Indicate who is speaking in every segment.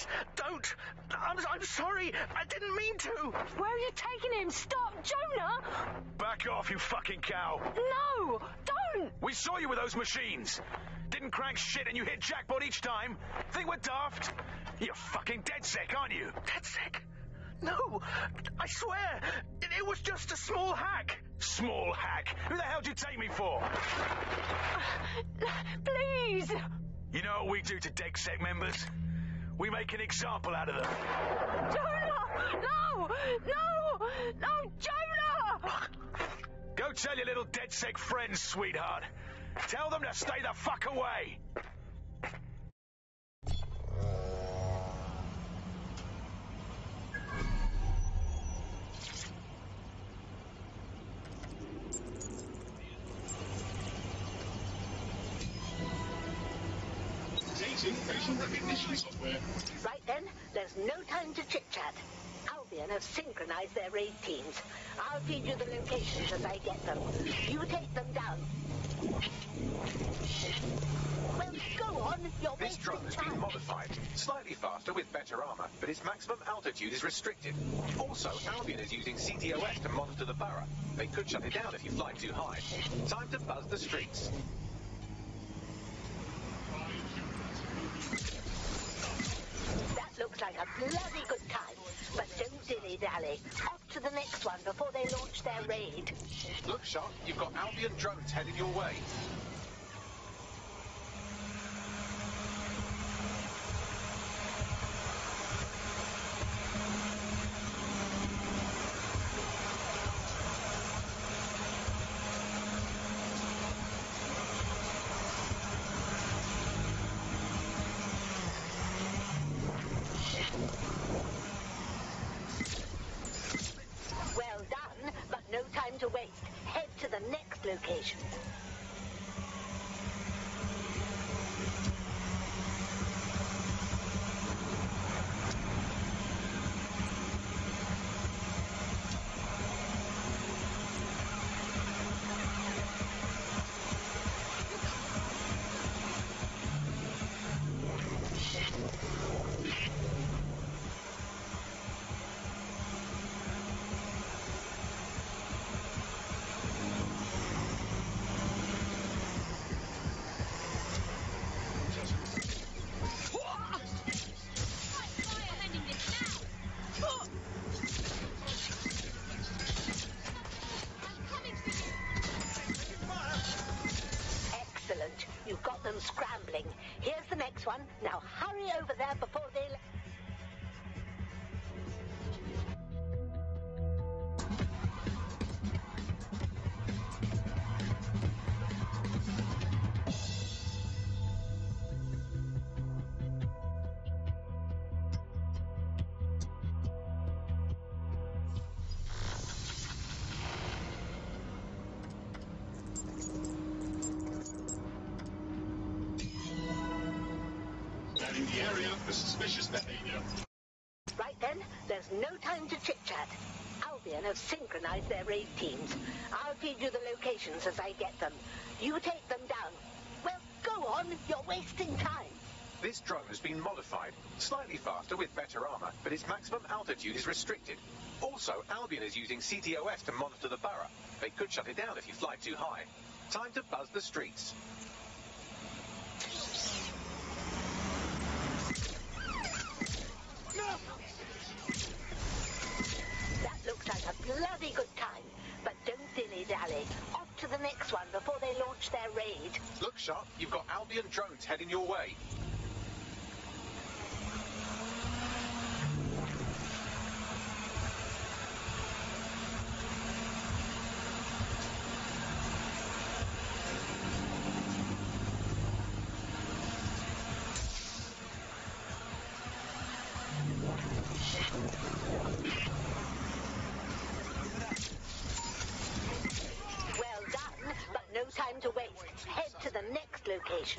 Speaker 1: Eris, don't! I'm sorry, I didn't mean to!
Speaker 2: Where are you taking him? Stop, Jonah!
Speaker 3: Back off, you fucking cow!
Speaker 2: No, don't!
Speaker 3: We saw you with those machines! Didn't crank shit and you hit jackpot each time? Think we're daft? You're fucking dead sick, aren't you?
Speaker 1: Dead sick? No, I swear, it was just a small hack.
Speaker 3: Small hack? Who the hell do you take me for?
Speaker 2: Please!
Speaker 3: You know what we do to DegSec members? We make an example out of them.
Speaker 2: Jonah! No! No! No, Jonah!
Speaker 3: Go tell your little DegSec friends, sweetheart. Tell them to stay the fuck away.
Speaker 4: Facial recognition software.
Speaker 5: Right then, there's no time to chit-chat. Albion have synchronized their raid teams. I'll feed you the locations as I get them. You take them down. Well, go on, you're
Speaker 6: This drone has been modified. Slightly faster with better armor, but its maximum altitude is restricted. Also, Albion is using CTOS to monitor the borough. They could shut it down if you fly too high. Time to buzz the streets.
Speaker 5: That looks like a bloody good time. But don't dilly-dally. Off to the next one before they launch their raid.
Speaker 6: Look sharp, you've got Albion drones headed your way.
Speaker 5: Well done, but no time to waste. Head to the next location. Excellent. You've got them scrambling. Here's the next one. Now hurry over there before they...
Speaker 4: Scanning the area for suspicious behavior.
Speaker 5: Right then, there's no time to chit-chat. Albion have synchronized their raid teams. I'll feed you the locations as I get them. You take them down. Well, go on, you're wasting time.
Speaker 6: This drone has been modified. Slightly faster with better armor, but its maximum altitude is restricted. Also, Albion is using CTOS to monitor the borough. They could shut it down if you fly too high. Time to buzz the streets.
Speaker 5: That looks like a bloody good time. But don't dilly-dally. Off to the next one before they launch their raid.
Speaker 6: Look sharp, you've got Albion drones heading your way.
Speaker 5: Well done, but no time to waste. Head to the next location.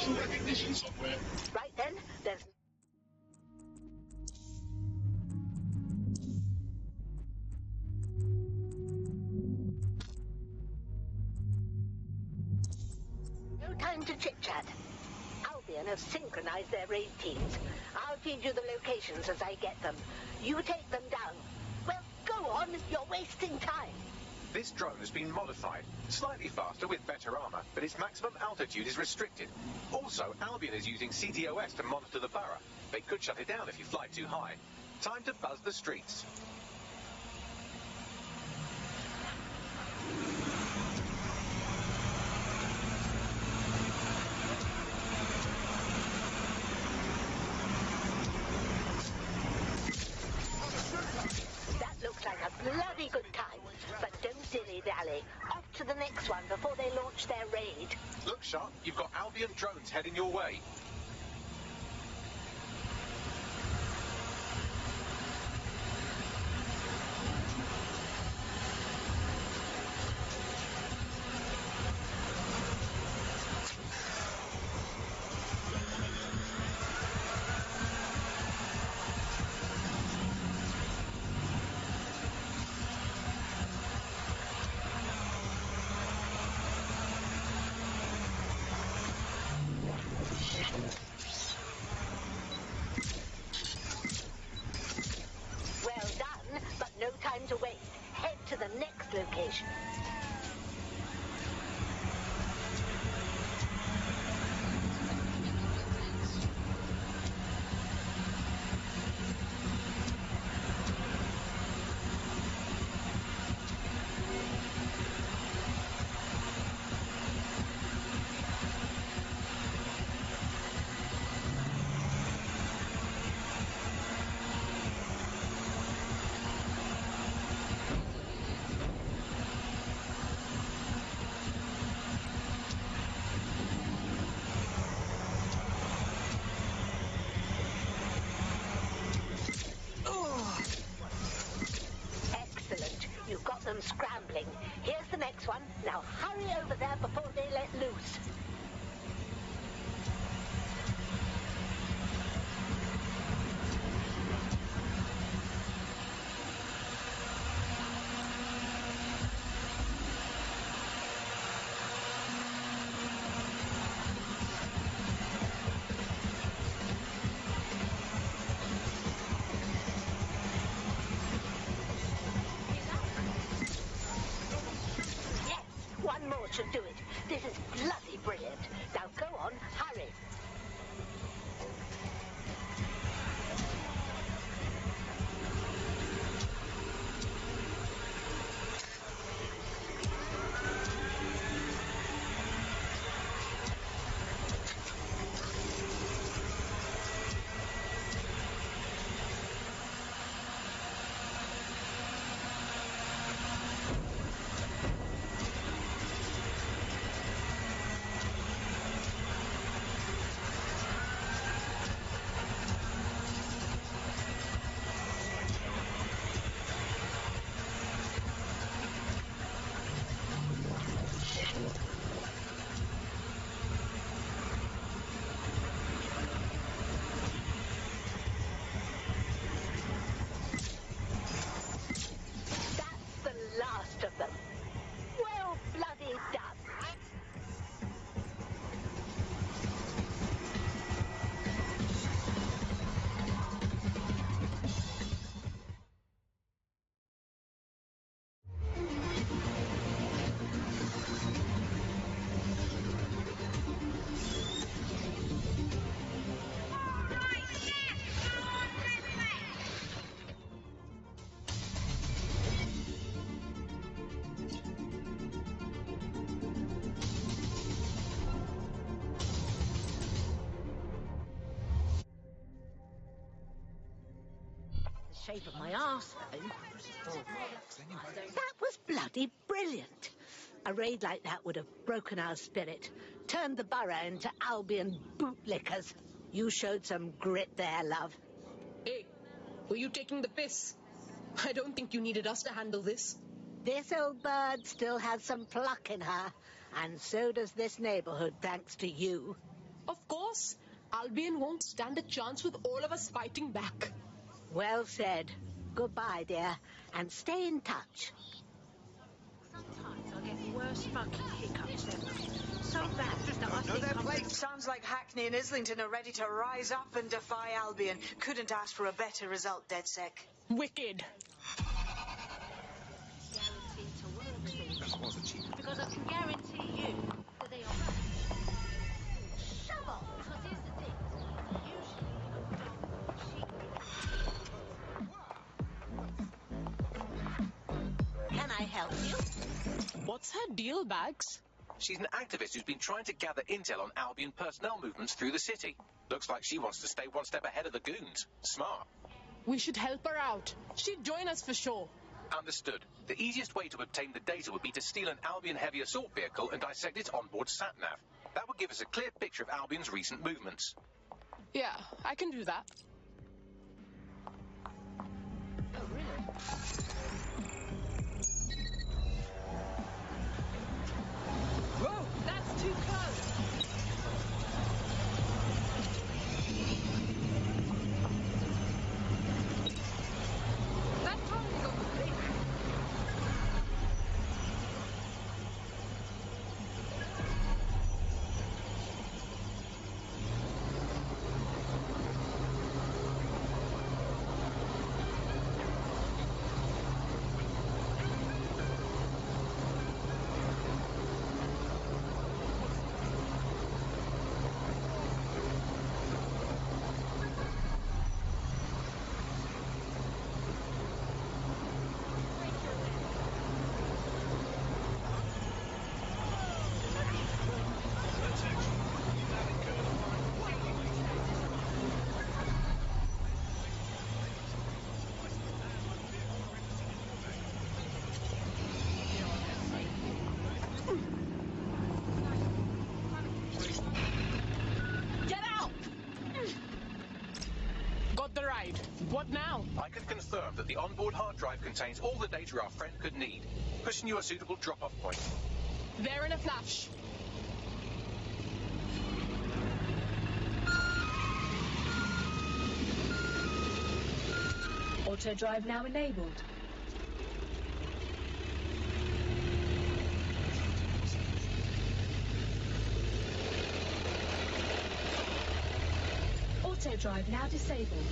Speaker 4: facial recognition software.
Speaker 5: Right then, there's... no time to chit-chat. Albion have synchronized their raid teams. I'll feed you the locations as I get them. You take them down. Well, go on, you're wasting time.
Speaker 6: This drone has been modified, slightly faster with better armor, but its maximum altitude is restricted. Also, Albion is using CTOS to monitor the borough. They could shut it down if you fly too high. Time to buzz the streets.
Speaker 5: That looks like a bloody good time. But don't dilly-dally. Off to the next one before they launch their raid.
Speaker 6: Look sharp, you've got Albion drones heading your way.
Speaker 5: Well done, but no time to waste. Head to the next location. Excellent. You've got them scrambling. Here's the next one. Now hurry over there before they let loose. Yes, one more should do it. This is bloody brilliant. Now go on, hurry. That's the last of them. Well bloody done. The shape of my arse, though. That was bloody brilliant. A raid like that would have broken our spirit, turned the borough into Albion bootlickers. You showed some grit there, love.
Speaker 7: Hey, were you taking the piss? I don't think you needed us to handle this.
Speaker 5: This old bird still has some pluck in her, and so does this neighborhood, thanks to you.
Speaker 7: Of boss. Albion won't stand a chance with all of us fighting back.
Speaker 5: Well said. Goodbye, dear, and stay in touch.
Speaker 8: Sometimes I get worse fucking hiccups ever. So bad that I
Speaker 9: No,
Speaker 8: think
Speaker 9: their
Speaker 8: I'm...
Speaker 9: place. Sounds like Hackney and Islington are ready to rise up and defy Albion. Couldn't ask for a better result, DedSec.
Speaker 7: Wicked.
Speaker 8: Guaranteed to work, Steve. Because I can guarantee you that they are right. Shove off! Because here's the thing. Usually a dog cheats.
Speaker 5: Can I help you?
Speaker 7: What's her deal, Bags?
Speaker 6: She's an activist who's been trying to gather intel on Albion personnel movements through the city. Looks like she wants to stay one step ahead of the goons. Smart.
Speaker 7: We should help her out. She'd join us for sure.
Speaker 6: Understood. The easiest way to obtain the data would be to steal an Albion heavy assault vehicle and dissect its onboard sat-nav. That would give us a clear picture of Albion's recent movements.
Speaker 7: Yeah, I can do that.
Speaker 8: Oh, really?
Speaker 7: Whoa, that's too close. That totally got the thing. Got the ride. What now?
Speaker 6: I can confirm that the onboard hard drive contains all the data our friend could need. Pushing you a suitable drop-off point.
Speaker 7: There in a flash.
Speaker 10: Auto drive now enabled. Auto drive now disabled.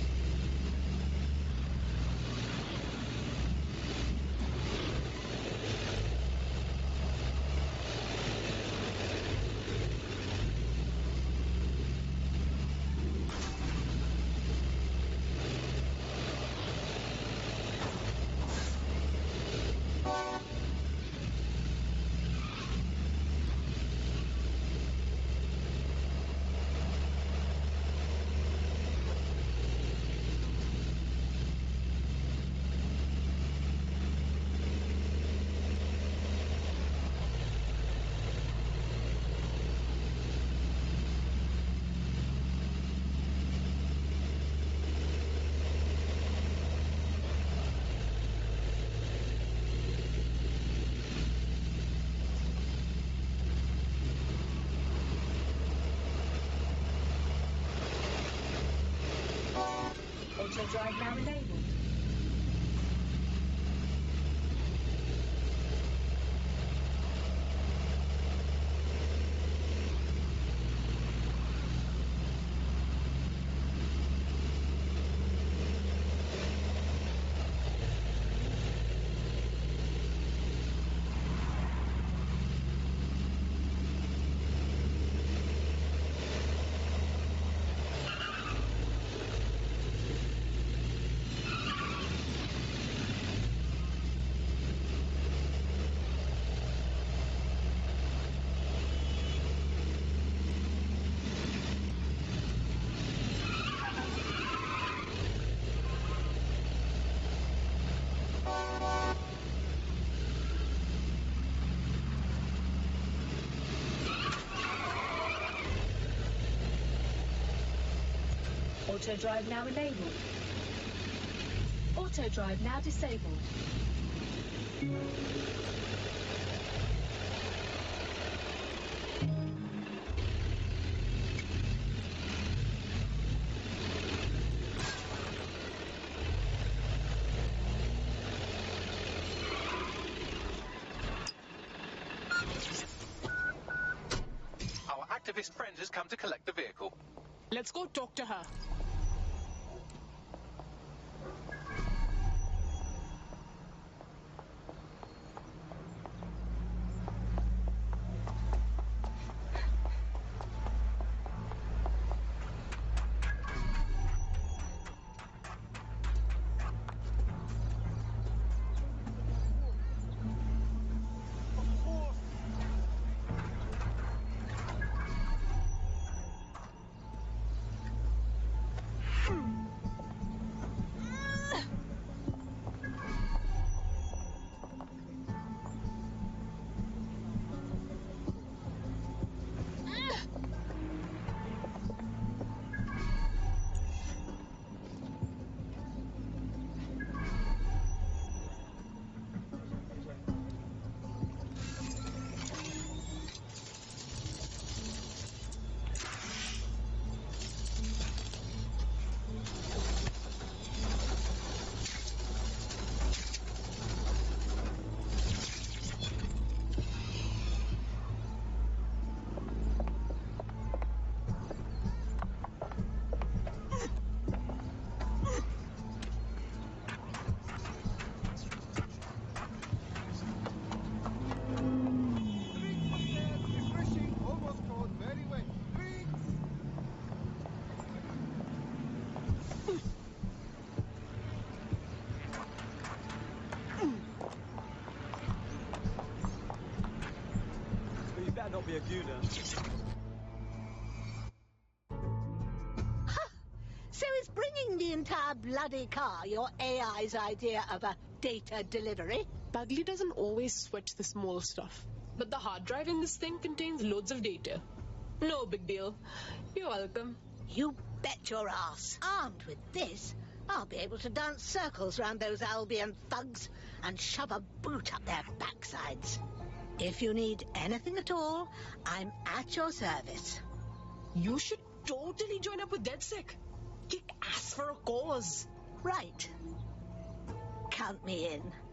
Speaker 10: Auto drive now enabled. Auto drive now enabled. Auto drive now disabled.
Speaker 6: come to collect the vehicle.
Speaker 7: Let's go talk to her.
Speaker 11: Not be a gooner.
Speaker 5: So is bringing the entire bloody car your AI's idea of a data delivery?
Speaker 7: Bagley doesn't always sweat the small stuff. But the hard drive in this thing contains loads of data. No big deal. You're welcome.
Speaker 5: You bet your ass. Armed with this, I'll be able to dance circles round those Albion thugs and shove a boot up their backsides. If you need anything at all, I'm at your service.
Speaker 7: You should totally join up with DedSec. Kick ass for a cause.
Speaker 5: Right. Count me in.